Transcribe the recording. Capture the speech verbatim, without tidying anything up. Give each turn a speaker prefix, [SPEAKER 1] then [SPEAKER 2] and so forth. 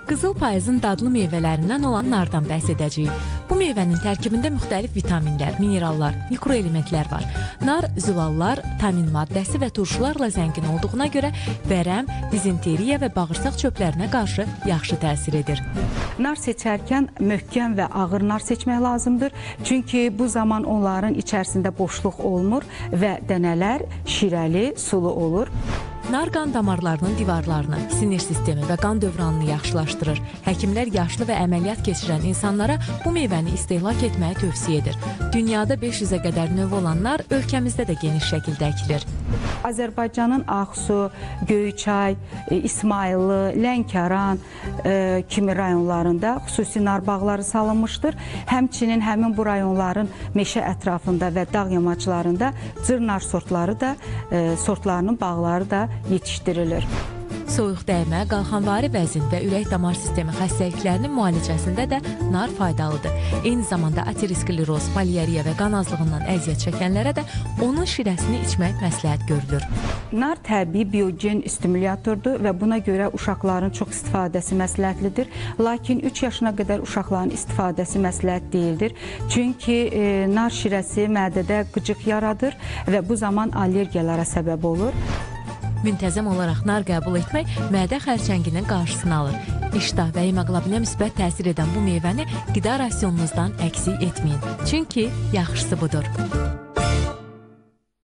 [SPEAKER 1] Qızıl payızın dadlı meyvələrindən olan nardan bəhs edəcəyik. Bu meyvənin tərkibində müxtəlif vitaminlər, minerallar, mikroelementlər var. Nar zülallar, tamin maddəsi və turşularla zəngin olduğuna görə vərəm, dizenteriya və bağırsaq çöplərinə qarşı yaxşı təsir edir.
[SPEAKER 2] Nar seçərkən möhkəm və ağır nar seçmək lazımdır. Çünki bu zaman onların içərisində boşluq olmur və dənələr şirəli, sulu olur.
[SPEAKER 1] Nar qan damarlarının divarlarını, sinir sistemi və qan dövranını yaxşılaşdırır. Həkimlər yaşlı və əməliyyat keçirən insanlara bu meyvəni istehlak etməyi tövsiyə edir. Dünyada beş yüzə qədər növ olan nar ölkəmizdə də geniş şəkildə əkilir.
[SPEAKER 2] Azərbaycanın Ağsu, Göyçay, İsmayıllı, Lənkəran e, kimi rayonlarında xüsusi nar bağları salınmışdır. Həmçinin həmin bu rayonların meşə ətrafında və dağ yamaclarında cır nar sortları da, e, sortlarının bağları da yetişdirilir.
[SPEAKER 1] Soyuq dəymə, qalxanvari vəzin və ürək-damar sistemi xəstəliklərinin müalicəsində də nar faydalıdır. Eyni zamanda ateroskleroz, poliariya və qan azlığından əziyyət çəkənlərə də onun şirəsini içmək məsləhət görülür.
[SPEAKER 2] Nar təbii biogen stimulyatordur və buna görə uşaqların çox istifadəsi məsləhətlidir. Lakin üç yaşına qədər uşaqların istifadəsi məsləhət deyildir. Çünki e, nar şirəsi mədədə qıcıq yaradır və bu zaman allergiyalara səbəb olur.
[SPEAKER 1] Müntəzəm olaraq nar qəbul etmək mədə xərçənginin qarşısını alır. İştah və hemoqlobinə müsbət təsir edən bu meyvəni qida rasionunuzdan əksik etməyin. Çünki yaxşısı budur.